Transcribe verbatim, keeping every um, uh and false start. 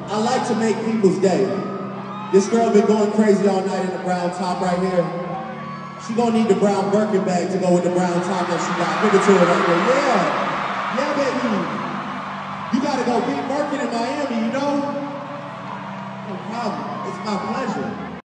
I like to make people's day. This girl been going crazy all night in the brown top right here. She gonna need the brown Birkin bag to go with the brown top that she got. Give it to her right there. Yeah. Yeah, baby. You gotta go beat Birkin in Miami, you know? No problem. It's my pleasure.